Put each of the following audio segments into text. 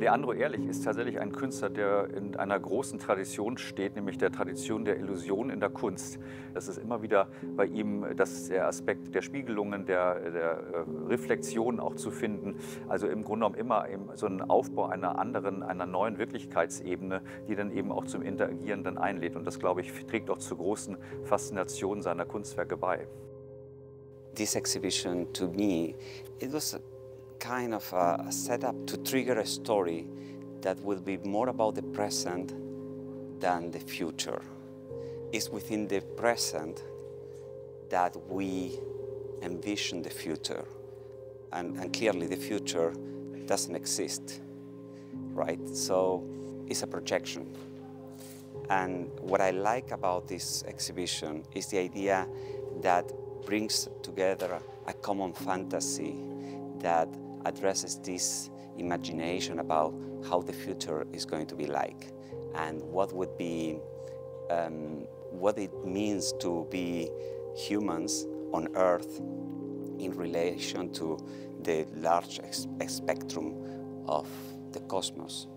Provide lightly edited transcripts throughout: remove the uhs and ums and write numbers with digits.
Leandro Ehrlich ist tatsächlich ein Künstler, der in einer großen Tradition steht, nämlich der Tradition der Illusion in der Kunst. Das ist immer wieder bei ihm der Aspekt der Spiegelungen, der Reflexion auch zu finden. Also im Grunde genommen immer eben so ein Aufbau einer neuen Wirklichkeitsebene, die dann eben auch zum Interagieren dann einlädt. Und das, glaube ich, trägt auch zur großen Faszination seiner Kunstwerke bei. This exhibition, to me, it was a kind of a setup to trigger a story that will be more about the present than the future. It's within the present that we envision the future. And clearly the future doesn't exist, right? So it's a projection. And what I like about this exhibition is the idea that brings together a common fantasy that addresses this imagination about how the future is going to be like and what would be, what it means to be humans on Earth in relation to the large spectrum of the cosmos.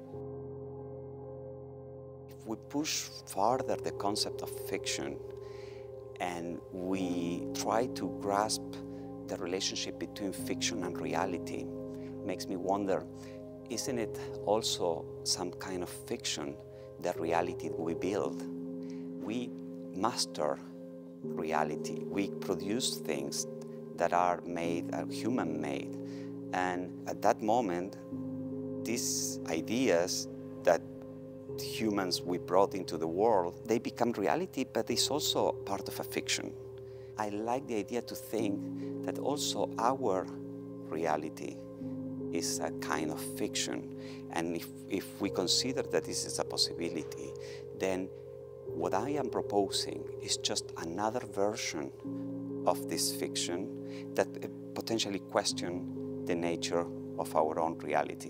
If we push further the concept of fiction and we try to grasp the relationship between fiction and reality, makes me wonder, isn't it also some kind of fiction, the reality we build? We master reality. We produce things that are human-made. And at that moment, these ideas that humans we brought into the world, they become reality, but it's also part of a fiction. I like the idea to think that also our reality is a kind of fiction. And if we consider that this is a possibility, then what I am proposing is just another version of this fiction that potentially question the nature of our own reality.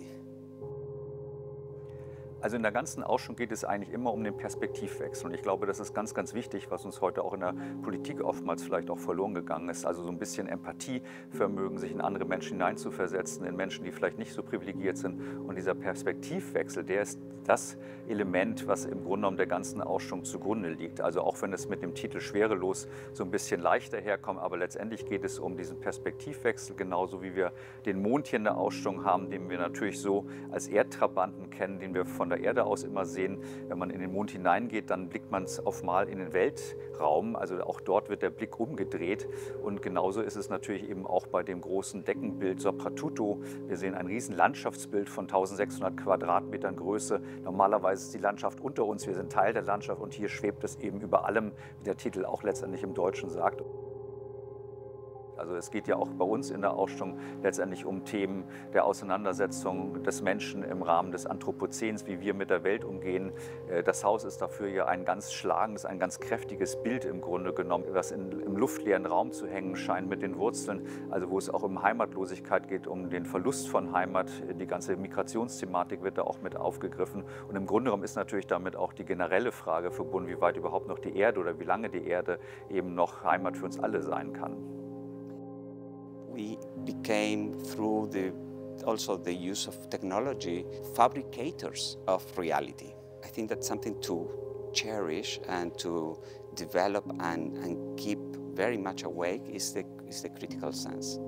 Also in der ganzen Ausstellung geht es eigentlich immer um den Perspektivwechsel. Und ich glaube, das ist ganz, ganz wichtig, was uns heute auch in der Politik oftmals vielleicht auch verloren gegangen ist. Also so ein bisschen Empathievermögen, sich in andere Menschen hineinzuversetzen, in Menschen, die vielleicht nicht so privilegiert sind. Und dieser Perspektivwechsel, der ist das Element, was im Grunde genommen der ganzen Ausstellung zugrunde liegt. Also auch wenn es mit dem Titel Schwerelos so ein bisschen leichter herkommt, aber letztendlich geht es um diesen Perspektivwechsel, genauso wie wir den Mond hier in der Ausstellung haben, den wir natürlich so als Erdtrabanten kennen, den wir von der Erde aus immer sehen. Wenn man in den Mond hineingeht, dann blickt man auf mal in den Weltraum. Also auch dort wird der Blick umgedreht. Und genauso ist es natürlich eben auch bei dem großen Deckenbild Soprattutto. Wir sehen ein riesen Landschaftsbild von 1600 Quadratmetern Größe. Normalerweise ist die Landschaft unter uns, wir sind Teil der Landschaft und hier schwebt es eben über allem, wie der Titel auch letztendlich im Deutschen sagt. Also es geht ja auch bei uns in der Ausstellung letztendlich um Themen der Auseinandersetzung des Menschen im Rahmen des Anthropozäns, wie wir mit der Welt umgehen. Das Haus ist dafür ja ein ganz schlagendes, ein ganz kräftiges Bild im Grunde genommen, was im luftleeren Raum zu hängen scheint mit den Wurzeln, also wo es auch um Heimatlosigkeit geht, um den Verlust von Heimat. Die ganze Migrationsthematik wird da auch mit aufgegriffen. Und im Grunde genommen ist natürlich damit auch die generelle Frage verbunden, wie weit überhaupt noch die Erde oder wie lange die Erde eben noch Heimat für uns alle sein kann. We became, through also the use of technology, fabricators of reality. I think that's something to cherish and to develop and keep very much awake is the critical sense.